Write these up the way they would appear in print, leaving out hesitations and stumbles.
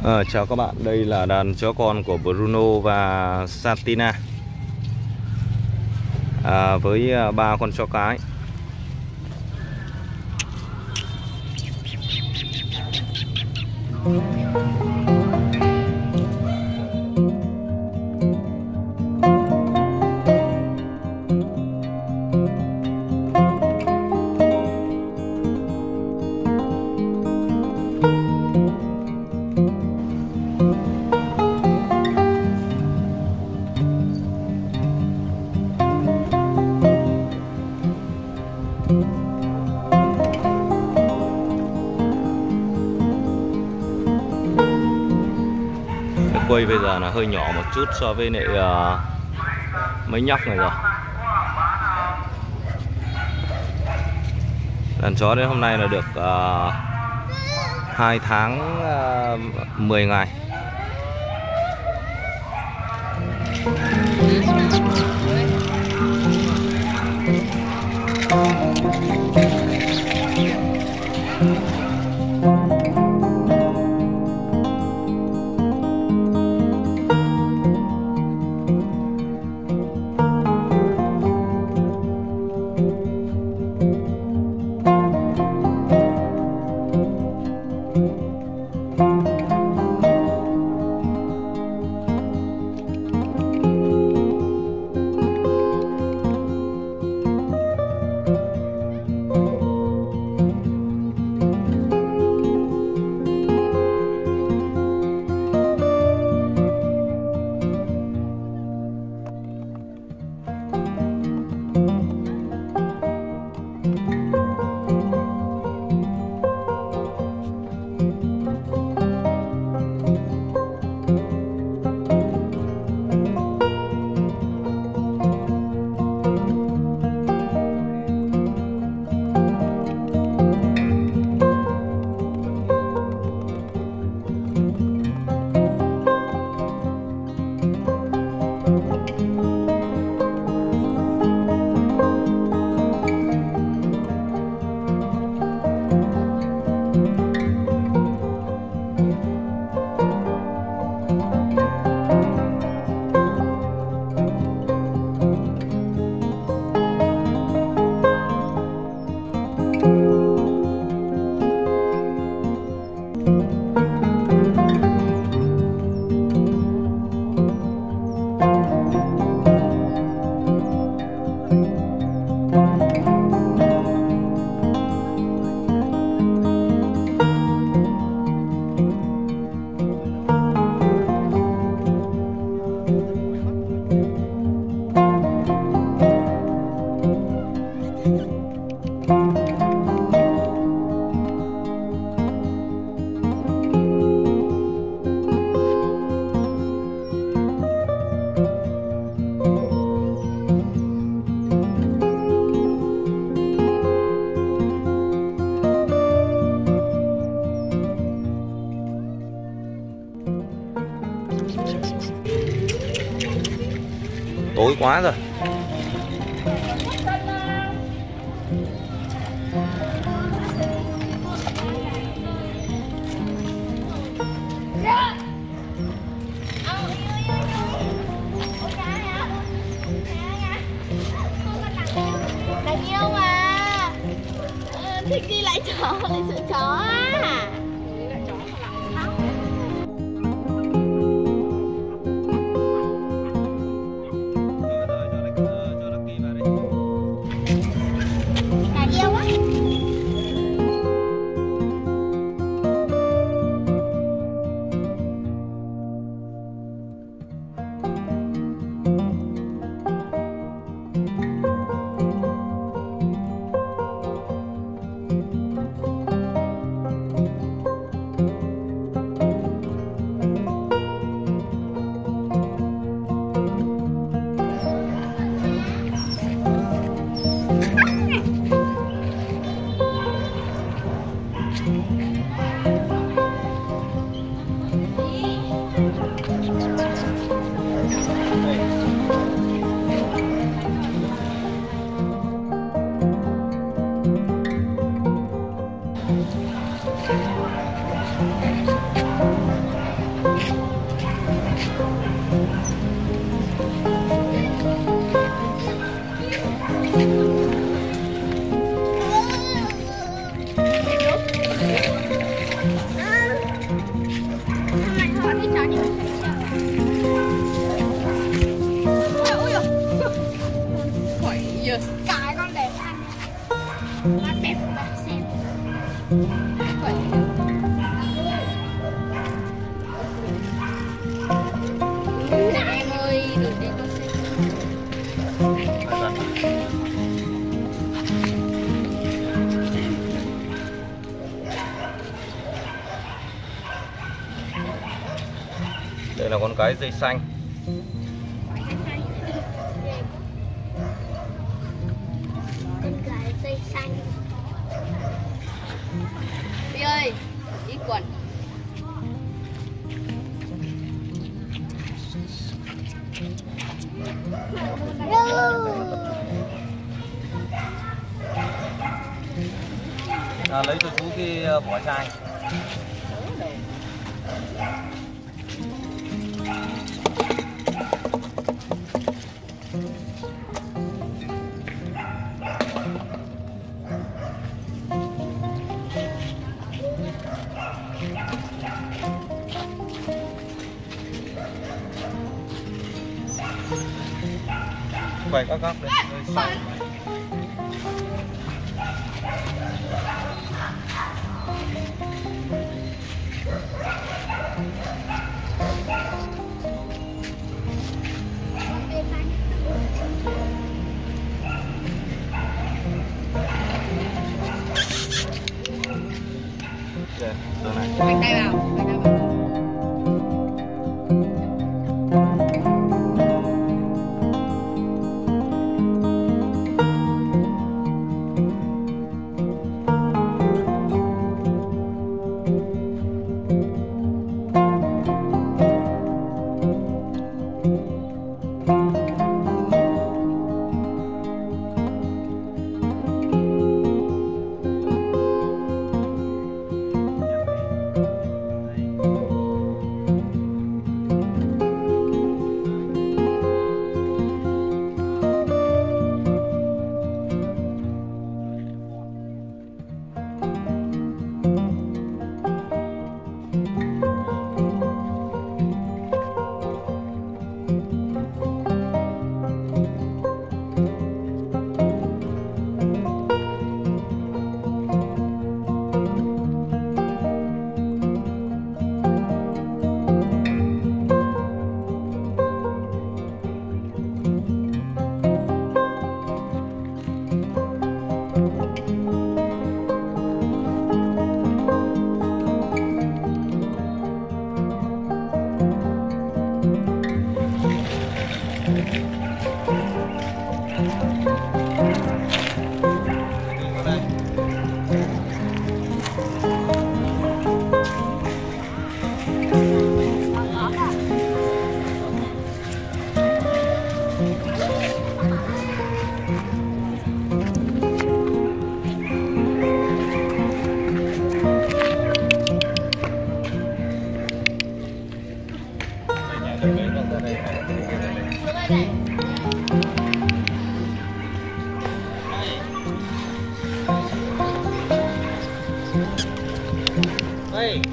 Chào các bạn, đây là đàn chó con của Bruno và Santina với 3 con chó cái. Quay bây giờ là hơi nhỏ một chút so với lại mấy nhóc này rồi. Đàn chó đến hôm nay là được 2 tháng 10 ngày. Tối quá rồi. Đáng yêu mà. Thích đi lại chó, lại sợ chó à. Con đẹp của bạn xem. Vậy. Em ơi, đừng đi con xem. Đây là con cái dây xanh. Con cái dây xanh. Đi ơi, đi quần. Lấy cho chú cái vỏ chai. Quay các góc đây, xanh. Giờ này. Bánh tay vào, bánh tay vào. Hey.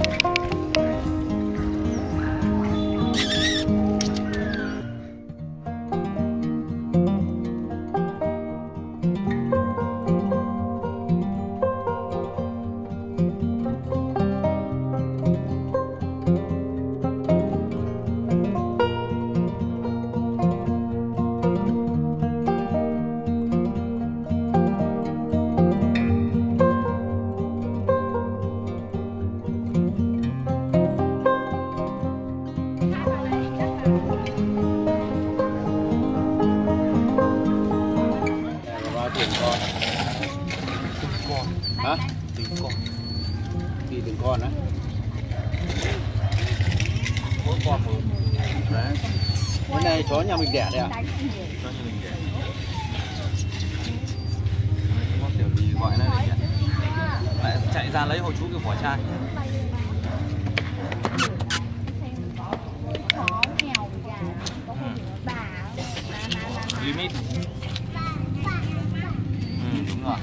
Hả? Từng con. Đi từng con á. Mỗi con một. Đấy. Cái này chó nhà mình đẻ đấy à? Chó nhà mình đẻ. Con kiểu gì gọi nó để nhỉ? Lại chạy ra lấy hộ chú cái vỏ chai. Limit. Đúng rồi.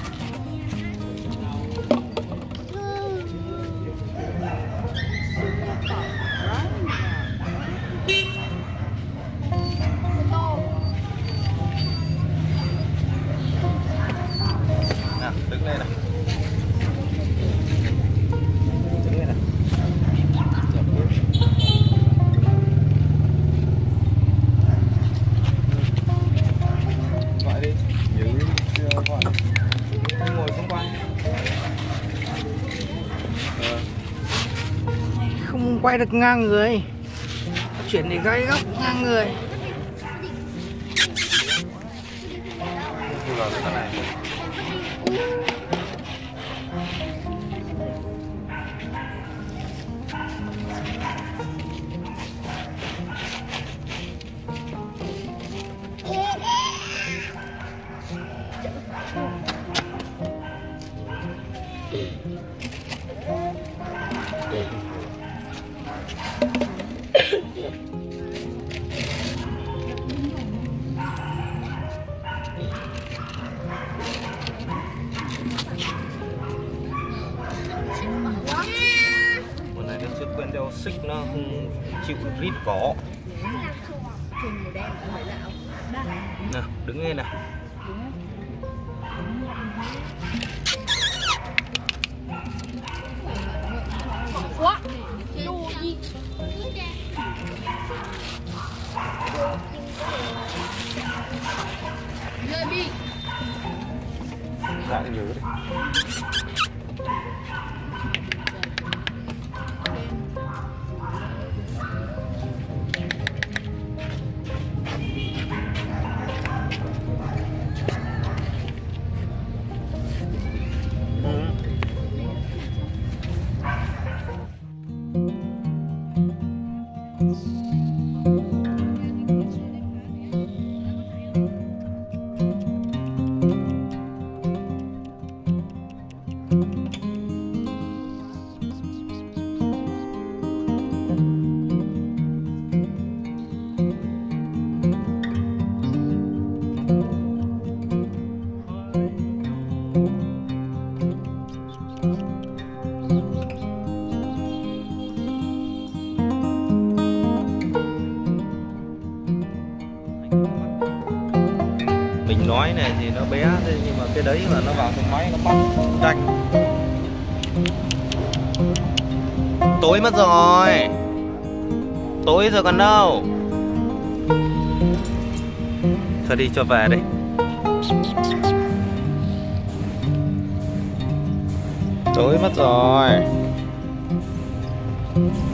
đứng đây nào. Đứng đây nào. Gọi đi. Giữ gọi. Ngồi xung quanh. Không quay được ngang người. Chuyển để gãy góc ngang người. Thu vào cái này. Con này nó chưa quen đeo xích, nó không chịu rít cỏ. Nào, đứng lên nào. Quá. Đồ gì? Rồi đi. Dạ nhớ đấy. Mình nói này thì nó bé thế nhưng mà cái đấy mà nó vào trong máy nó bắt nhanh. Tối mất rồi. Tối rồi còn đâu. Thôi đi cho về đây. Tối mất rồi.